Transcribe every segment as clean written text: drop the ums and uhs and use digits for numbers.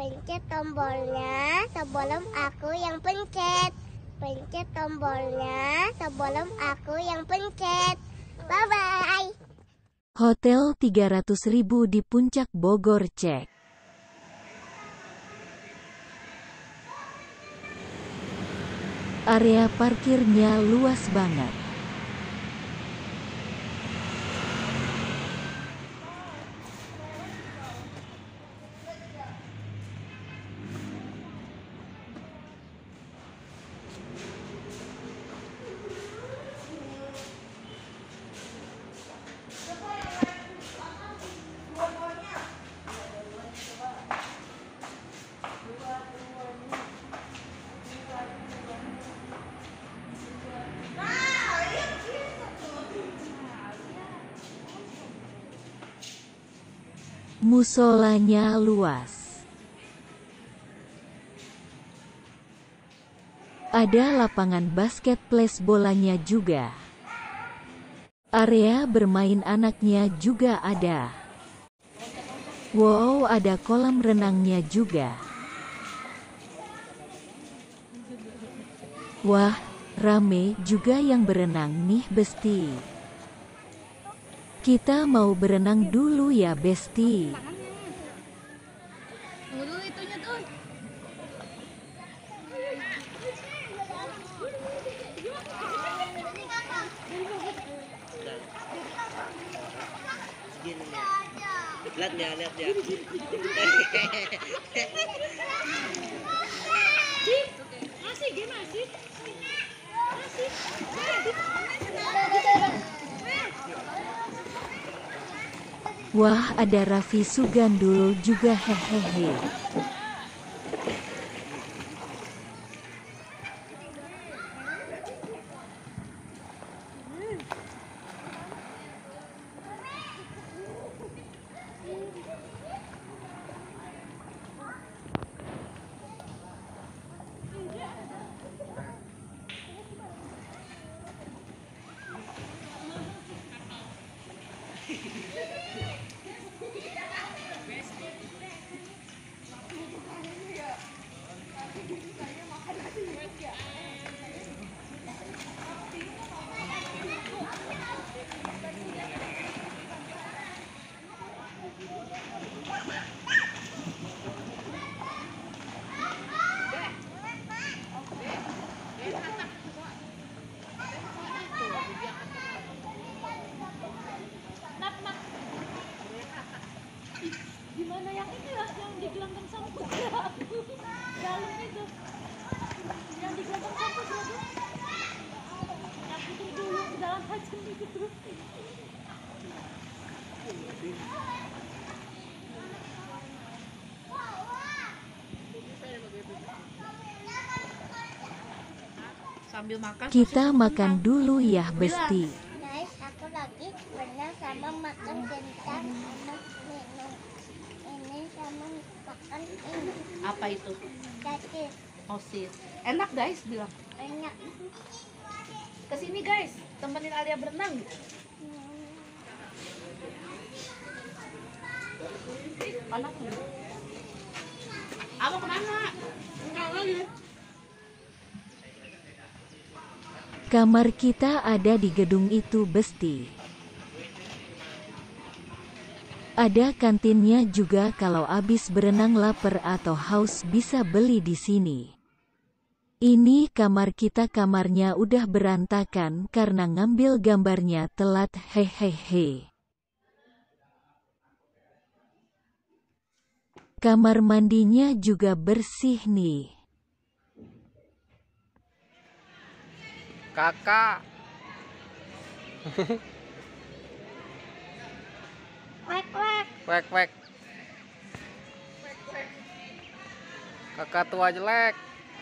Pencet tombolnya sebelum aku yang pencet. Pencet tombolnya sebelum aku yang pencet. Bye-bye. Hotel 300.000 di Puncak Bogor, cek. Area parkirnya luas banget. Musolanya luas. Ada lapangan basket plus bolanya juga. Area bermain anaknya juga ada. Wow, ada kolam renangnya juga. Wah, rame juga yang berenang nih, Besti. Kita mau berenang dulu ya, Besti. Tunggu dulu itunya tuh. Lihat dia. Masih gimana sih? Wah, ada Raffi Sugandul juga, hehehe. Gimana yang ini lah, yang di gelanggang sampah dalam itu, yang di gelanggang sampah berapa? Yang itu dulu ke dalam aja gitu. Sambil makan. Kita makan dulu ya, Besti. Guys, aku lagi berenang sama makan kentang sama minum ini sama makan ini. Apa itu? Cacing. Osis. Enak guys, bilang. Enak. Kesini guys, temenin Alia berenang. Anak nih. Abang kemana? Enggak lagi. Kamar kita ada di gedung itu, Besti. Ada kantinnya juga, kalau abis berenang lapar atau haus bisa beli di sini. Ini kamar kita, kamarnya udah berantakan karena ngambil gambarnya telat, hehehe. Kamar mandinya juga bersih nih. Kakak. Wek. Kakak tua jelek.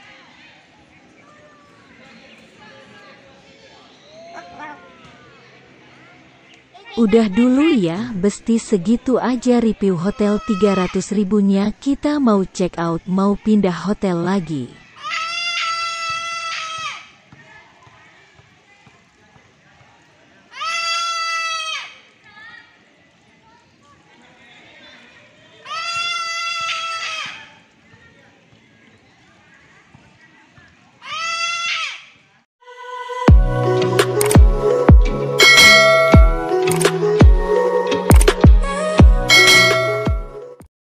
Udah dulu ya, Besti, segitu aja review hotel 300.000-nya. Kita mau check out, mau pindah hotel lagi.